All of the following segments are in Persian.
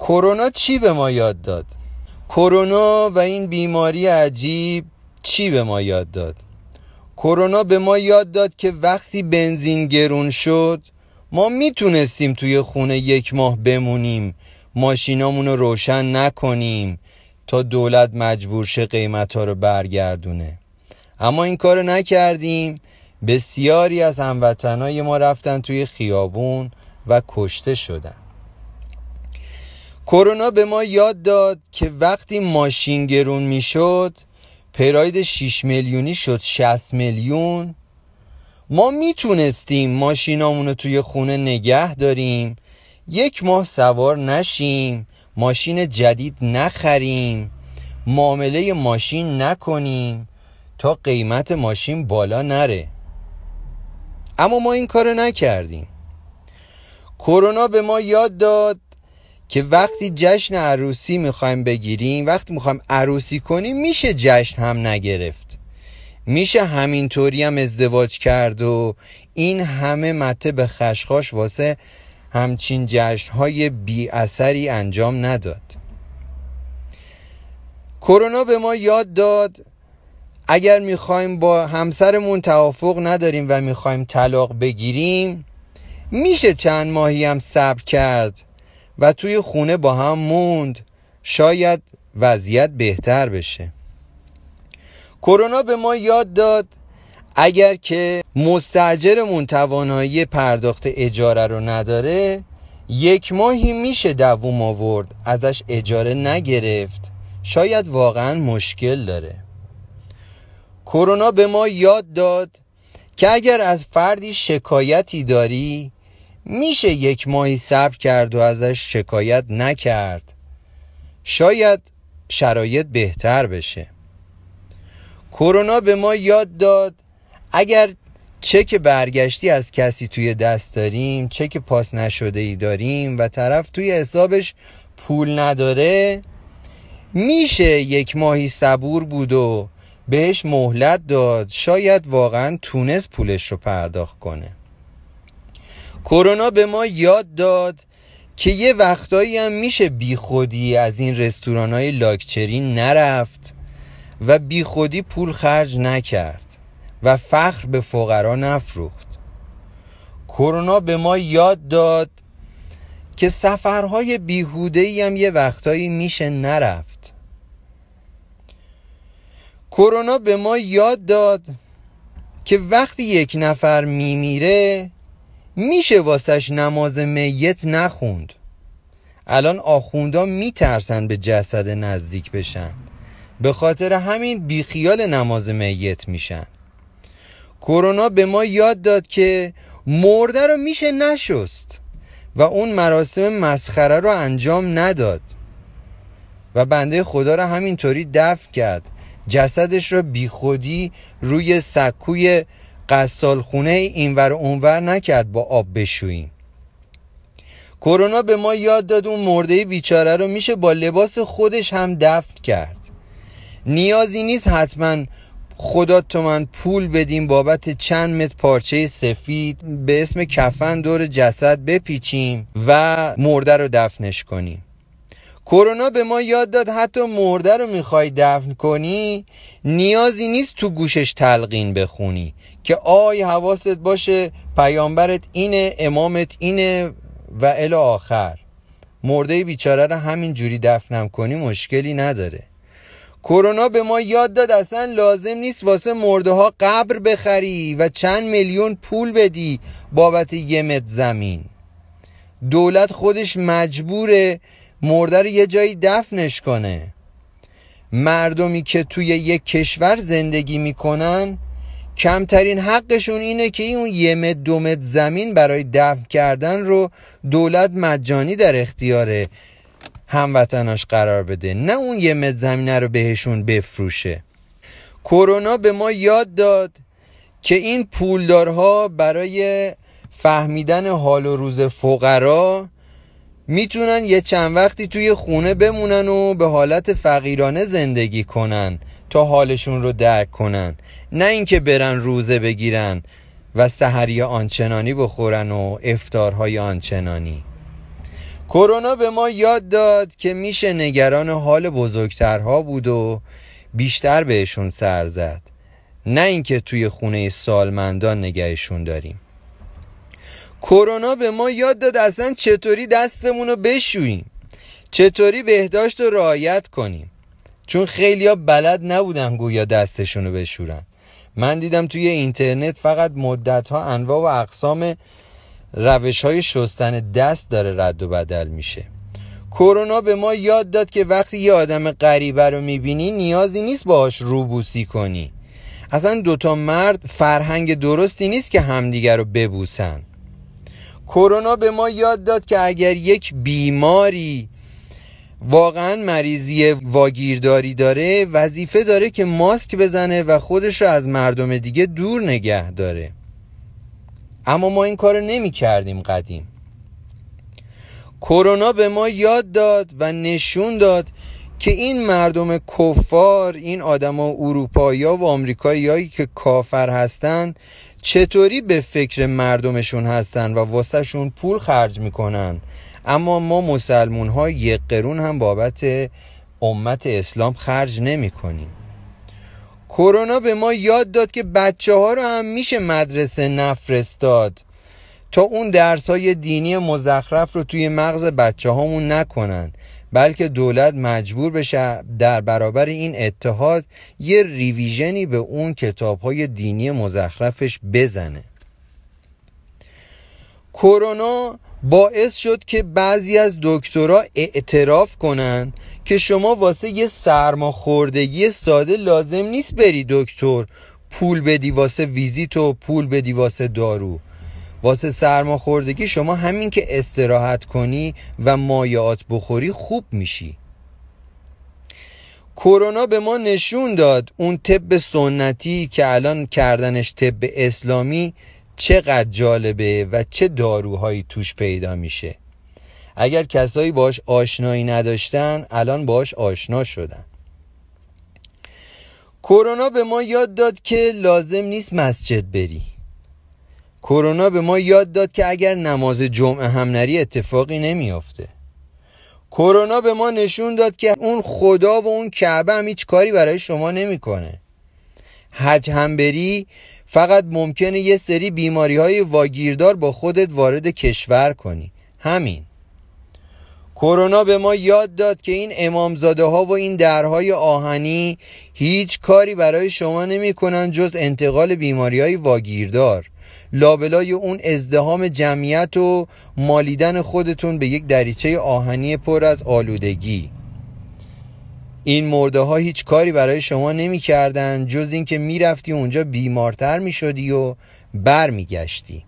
کرونا چی به ما یاد داد؟ کرونا و این بیماری عجیب چی به ما یاد داد؟ کرونا به ما یاد داد که وقتی بنزین گرون شد ما میتونستیم توی خونه 1 ماه بمونیم، ماشینامون رو روشن نکنیم تا دولت مجبور شه قیمت‌ها رو برگردونه. اما این کارو نکردیم. بسیاری از هموطنای ما رفتن توی خیابون و کشته شدن. کرونا به ما یاد داد که وقتی ماشین گرون میشد، پراید 6 میلیونی شد 60 میلیون، ما میتونستیم ماشینامون رو توی خونه نگه داریم، 1 ماه سوار نشیم، ماشین جدید نخریم، معامله ماشین نکنیم تا قیمت ماشین بالا نره. اما ما این کارو نکردیم. کرونا به ما یاد داد که وقتی جشن عروسی میخوایم بگیریم، وقتی میخوایم عروسی کنیم، میشه جشن هم نگرفت، میشه همینطوری هم ازدواج کرد و این همه مته به خشخاش واسه همچین جشنهای بی اثری انجام نداد. کرونا به ما یاد داد اگر میخوایم با همسرمون توافق نداریم و میخوایم طلاق بگیریم، میشه چند ماهی هم صبر کرد و توی خونه با هم موند، شاید وضعیت بهتر بشه. کرونا به ما یاد داد اگر که مستاجرمون توانایی پرداخت اجاره رو نداره، 1 ماهی میشه دووم آورد، ازش اجاره نگرفت، شاید واقعا مشکل داره. کرونا به ما یاد داد که اگر از فردی شکایتی داری، میشه 1 ماهی صبر کرد و ازش شکایت نکرد، شاید شرایط بهتر بشه. کرونا به ما یاد داد اگر چک برگشتی از کسی توی دست داریم، چک پاس نشده ای داریم و طرف توی حسابش پول نداره، میشه 1 ماهی صبور بود و بهش مهلت داد، شاید واقعا تونست پولش رو پرداخت کنه. کرونا به ما یاد داد که یه وقتایی هم میشه بی خودی از این رستوران‌های لاکچری نرفت و بی خودی پول خرج نکرد و فخر به فقرا نفروخت. کرونا به ما یاد داد که سفرهای بیهوده‌ای هم یه وقتایی میشه نرفت. کرونا به ما یاد داد که وقتی 1 نفر میمیره میشه واسش نماز میت نخوند. الان آخوندا میترسن به جسد نزدیک بشن، به خاطر همین بیخیال نماز میت میشن. کرونا به ما یاد داد که مرده رو میشه نشست و اون مراسم مسخره رو انجام نداد و بنده خدا رو همینطوری دفن کرد، جسدش رو بی خودی روی سکوی غسالخونه اینور اونور نکرد با آب بشوییم. کرونا به ما یاد داد اون مرده بیچاره رو میشه با لباس خودش هم دفن کرد. نیازی نیست حتما خدا تو من پول بدیم بابت چند متر پارچه سفید به اسم کفن دور جسد بپیچیم و مرده رو دفنش کنیم. کرونا به ما یاد داد حتی مرده رو میخوای دفن کنی، نیازی نیست تو گوشش تلقین بخونی که آی حواست باشه پیامبرت اینه، امامت اینه و الی آخر. مرده بیچاره رو همین جوری دفنم کنی مشکلی نداره. کرونا به ما یاد داد اصلا لازم نیست واسه مرده ها قبر بخری و چند میلیون پول بدی بابت 1 متر زمین. دولت خودش مجبوره مرده رو یه جایی دفنش کنه. مردمی که توی یک کشور زندگی میکنن کمترین حقشون اینه که اون 1 متر 2 متر زمین برای دفن کردن رو دولت مجانی در اختیار هموطناش قرار بده، نه اون 1 متر زمین رو بهشون بفروشه. کرونا به ما یاد داد که این پولدارها برای فهمیدن حال و روز فقرا میتونن یه چند وقتی توی خونه بمونن و به حالت فقیرانه زندگی کنن تا حالشون رو درک کنن، نه اینکه برن روزه بگیرن و سحری آنچنانی بخورن و افطارهای آنچنانی. کرونا به ما یاد داد که میشه نگران حال بزرگترها بود و بیشتر بهشون سر زد، نه اینکه توی خونه سالمندان نگهشون داریم. کرونا به ما یاد داد اصلا چطوری دستمونو بشوییم، چطوری بهداشت رو رعایت کنیم، چون خیلیا بلد نبودن گویا دستشونو بشورن. من دیدم توی اینترنت فقط مدت‌ها انواع و اقسام روش‌های شستن دست داره رد و بدل میشه. کرونا به ما یاد داد که وقتی یه آدم غریبه رو میبینی نیازی نیست باهاش روبوسی کنی. اصلا دوتا مرد فرهنگ درستی نیست که همدیگر رو ببوسن. کرونا به ما یاد داد که اگر یک بیماری واقعا مریضی واگیرداری داره، وظیفه داره که ماسک بزنه و خودش رو از مردم دیگه دور نگه داره. اما ما این کار نمی کردیم قدیم. کرونا به ما یاد داد و نشون داد که این مردم کفار، این آدما اروپایی‌ها و آمریکایی‌هایی که کافر هستن، چطوری به فکر مردمشون هستن و واسه شون پول خرج میکنن، اما ما مسلمون ها یک قرون هم بابت امت اسلام خرج نمی کنیم. کرونا به ما یاد داد که بچه ها رو هم میشه مدرسه نفرستاد تا اون درس های دینی مزخرف رو توی مغز بچه هامون نکنن، بلکه دولت مجبور بشه در برابر این اتحاد یه ریویژنی به اون کتاب های دینی مزخرفش بزنه. کرونا باعث شد که بعضی از دکترها اعتراف کنن که شما واسه یه سرماخوردگی ساده لازم نیست بری دکتر پول بدی واسه ویزیت و پول بدی واسه دارو. واسه سرماخوردگی شما همین که استراحت کنی و مایعات بخوری خوب میشی. کرونا به ما نشون داد اون طب سنتی که الان کردنش طب اسلامی چقدر جالبه و چه داروهایی توش پیدا میشه. اگر کسایی باش آشنایی نداشتن الان باش آشنا شدن. کرونا به ما یاد داد که لازم نیست مسجد بری. کرونا به ما یاد داد که اگر نماز جمعه هم نری اتفاقی نمیافته. کرونا به ما نشون داد که اون خدا و اون کعبه هم هیچ کاری برای شما نمیکنه. حج هم بری فقط ممکنه یه سری بیماری های واگیردار با خودت وارد کشور کنی، همین. کرونا به ما یاد داد که این امامزاده ها و این درهای آهنی هیچ کاری برای شما نمی کنن جز انتقال بیماری های واگیردار، لابلای اون ازدحام جمعیت و مالیدن خودتون به یک دریچه آهنی پر از آلودگی. این مرده ها هیچ کاری برای شما نمی کردن جز این که می رفتی اونجا بیمارتر می شدی و بر می گشتی.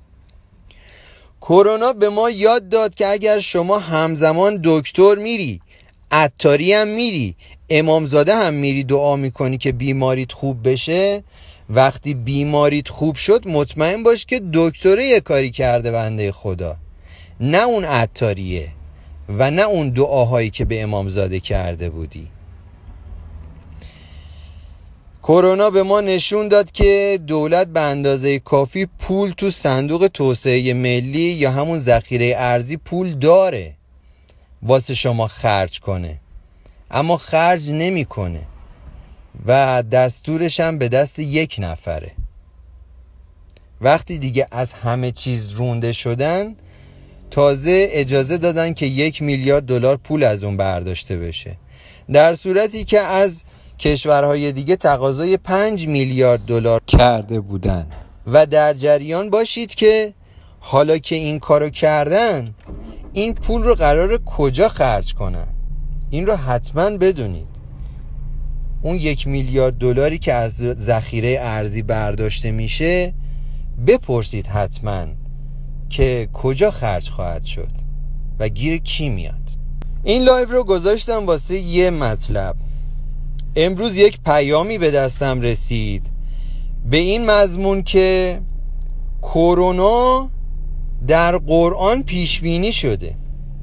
کرونا به ما یاد داد که اگر شما همزمان دکتر میری، عطاری هم میری، امامزاده هم میری دعا میکنی که بیماریت خوب بشه، وقتی بیماریت خوب شد مطمئن باش که دکتره یه کاری کرده بنده خدا، نه اون عطاریه و نه اون دعاهایی که به امامزاده کرده بودی. کرونا به ما نشون داد که دولت به اندازه کافی پول تو صندوق توسعه ملی یا همون ذخیره ارزی پول داره واسه شما خرج کنه، اما خرج نمیکنه و دستورش هم به دست یک نفره. وقتی دیگه از همه چیز رونده شدن، تازه اجازه دادن که 1 میلیارد دلار پول از اون برداشته بشه، در صورتی که از کشورهای دیگه تقاضای 5 میلیارد دلار کرده بودن. و در جریان باشید که حالا که این کارو کردن، این پول رو قراره کجا خرج کنن؟ این رو حتما بدونید. اون 1 میلیارد دلاری که از ذخیره ارزی برداشته میشه، بپرسید حتما که کجا خرج خواهد شد و گیر کی میاد. این لایو رو گذاشتم واسه یه مطلب. امروز یک پیامی به دستم رسید به این مضمون که کرونا در قرآن پیش بینی شده.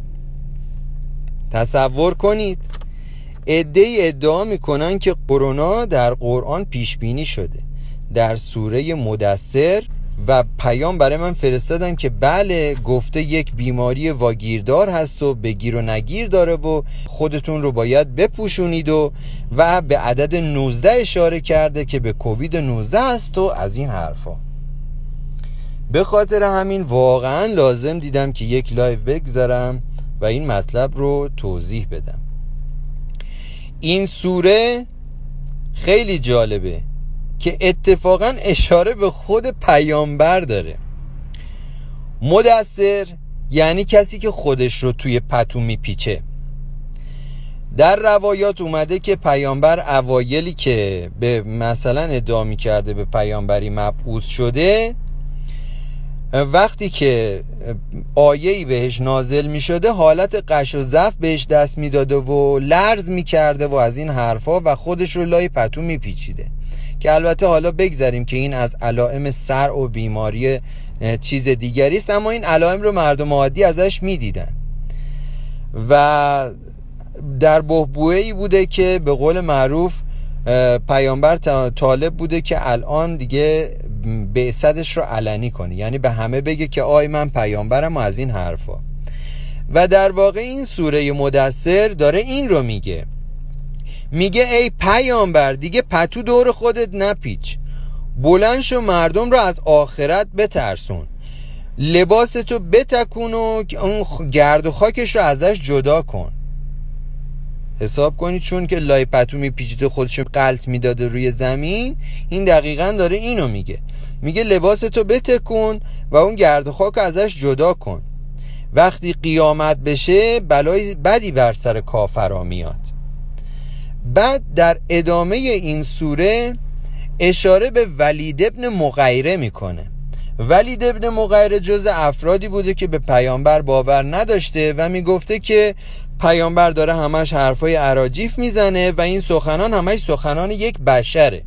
تصور کنید عده‌ای ادعا میکنن که کرونا در قرآن پیش بینی شده. در سوره مدثر و پیام برای من فرستادن که بله گفته یک بیماری واگیردار هست و بگیر و نگیر داره و خودتون رو باید بپوشونید و به عدد 19 اشاره کرده که به کووید 19 هست و از این حرفا. به خاطر همین واقعا لازم دیدم که یک لایو بگذارم و این مطلب رو توضیح بدم. این سوره خیلی جالبه که اتفاقا اشاره به خود پیامبر داره. مدثر یعنی کسی که خودش رو توی پتو میپیچه. در روایات اومده که پیامبر اوایلی که به مثلا ادعا میکرده به پیامبری مبعوث شده، وقتی که آیه‌ای بهش نازل میشده حالت قش و ضعف بهش دست میداده و لرز میکرده و از این حرفا و خودش رو لای پتو میپیچیده، که البته حالا بگذاریم که این از علائم سرع و بیماری چیز دیگری است، اما این علائم رو مردم عادی ازش میدیدن و در بحبوحه‌ای بوده که به قول معروف پیامبر طالب بوده که الان دیگه بعثتش رو علنی کنه، یعنی به همه بگه که آی من پیامبرم و از این حرفا. و در واقع این سوره مدثر داره این رو میگه ای پیامبر دیگه پتو دور خودت نپیچ، بلند شو مردم رو از آخرت بترسون، لباستو بتکون و اون گرد و خاکش رو ازش جدا کن. حساب کنید چون که لای پتو میپیچید و خودشو غلط میداده روی زمین، این دقیقاً داره اینو میگه لباستو بتکن و اون گرد و خاک ازش جدا کن. وقتی قیامت بشه بلای بدی بر سر کافرها میاد. بعد در ادامه این سوره اشاره به ولید ابن مغیره میکنه. ولید ابن مغیره جز افرادی بوده که به پیامبر باور نداشته و میگفته که پیامبر داره همش حرفای اراجیف میزنه و این سخنان همش سخنان یک بشره.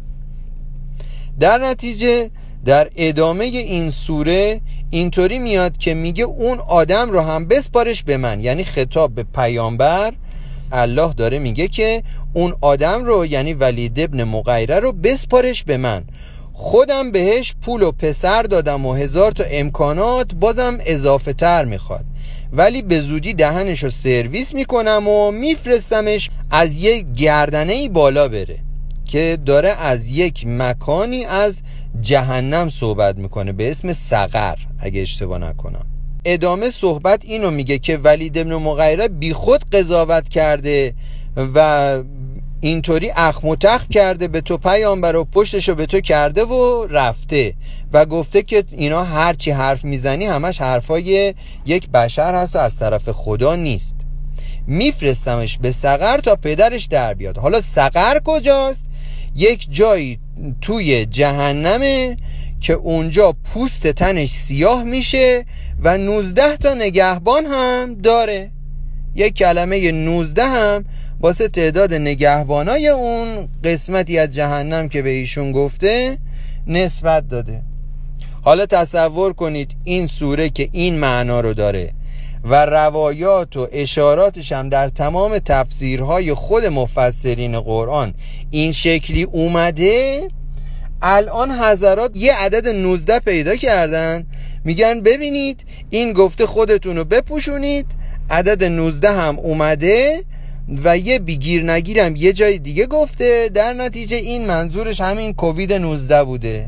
در نتیجه در ادامه این سوره اینطوری میاد که میگه اون آدم رو هم بسپارش به من، یعنی خطاب به پیامبر. الله داره میگه که اون آدم رو یعنی ولید ابن مغیره رو بسپارش به من، خودم بهش پول و پسر دادم و 1000 تا امکانات بازم اضافه تر میخواد، ولی به زودی دهنش رو سرویس میکنم و میفرستمش از یک گردنه‌ای بالا بره، که داره از یک مکانی از جهنم صحبت میکنه به اسم سقر اگه اشتباه نکنم. ادامه صحبت اینو میگه که ولید ابن مغیره بی خود قضاوت کرده و اینطوری اخم و تخم کرده به تو پیامبر و پشتشو به تو کرده و رفته و گفته که اینا هرچی حرف میزنی همش حرفای یک بشر هست و از طرف خدا نیست، میفرستمش به سقر تا پدرش در بیاد. حالا سقر کجاست؟ یک جایی توی جهنمه که اونجا پوست تنش سیاه میشه و 19 تا نگهبان هم داره. یک کلمه 19 هم واسه تعداد نگهبانای اون قسمتی از جهنم که به ایشون گفته نسبت داده. حالا تصور کنید این سوره که این معنا رو داره و روایات و اشاراتش هم در تمام تفسیرهای خود مفسرین قرآن این شکلی اومده، الان حضرات یه عدد 19 پیدا کردن، میگن ببینید این گفته خودتون رو بپوشونید، عدد 19 هم اومده و یه بیگیر نگیرم یه جای دیگه گفته، در نتیجه این منظورش همین کووید 19 بوده.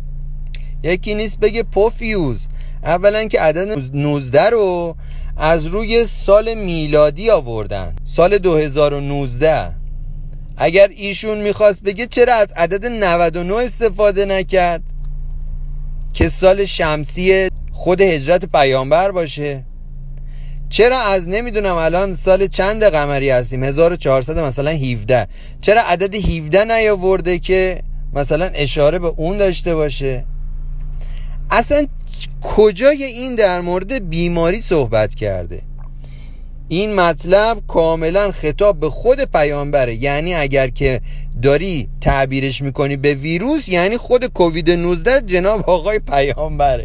یکی نیست بگه پوفیوز، اولا که عدد 19 رو از روی سال میلادی آوردن، سال 2019. اگر ایشون میخواست بگه چرا از عدد 99 استفاده نکرد که سال شمسی خود هجرت پیامبر باشه؟ چرا از نمیدونم الان سال چند قمری هستیم 1400 مثلا 17، چرا عدد 17 نیاورده که مثلا اشاره به اون داشته باشه؟ اصلا کجای این در مورد بیماری صحبت کرده؟ این مطلب کاملا خطاب به خود پیامبره، یعنی اگر که داری تعبیرش میکنی به ویروس یعنی خود کووید 19 جناب آقای پیامبره.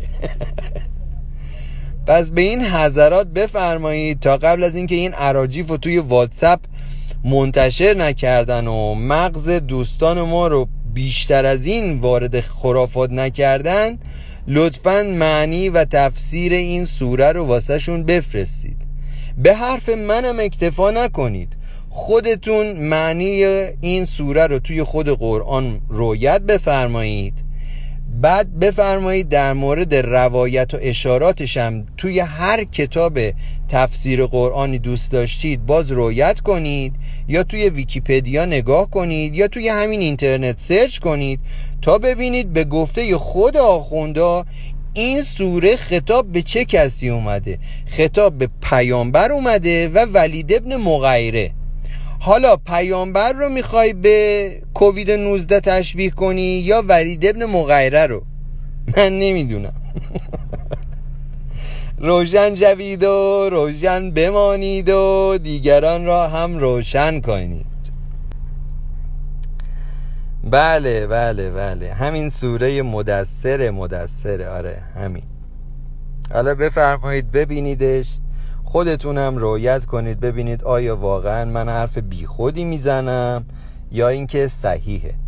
پس به این حضرات بفرمایید تا قبل از اینکه این اراجیف رو توی واتساپ منتشر نکردن و مغز دوستان ما رو بیشتر از این وارد خرافات نکردن، لطفاً معنی و تفسیر این سوره رو واسه شون بفرستید. به حرف منم اکتفا نکنید، خودتون معنی این سوره رو توی خود قرآن روایت بفرمایید، بعد بفرمایید در مورد روایت و اشاراتش هم توی هر کتاب تفسیر قرآنی دوست داشتید باز روایت کنید، یا توی ویکیپدیا نگاه کنید، یا توی همین اینترنت سرچ کنید تا ببینید به گفته خود آخوندا این سوره خطاب به چه کسی اومده. خطاب به پیامبر اومده و ولید ابن مغیره. حالا پیامبر رو میخوای به کووید 19 تشبیه کنی یا ولید ابن مغیره رو؟ من نمیدونم. روشن شوید و روشن بمانید و دیگران را هم روشن کنید. بله بله بله، همین سوره مدثره. آره همین. حالا بفرمایید ببینیدش، خودتونم رویت کنید ببینید آیا واقعا من حرف بیخودی میزنم یا اینکه صحیحه.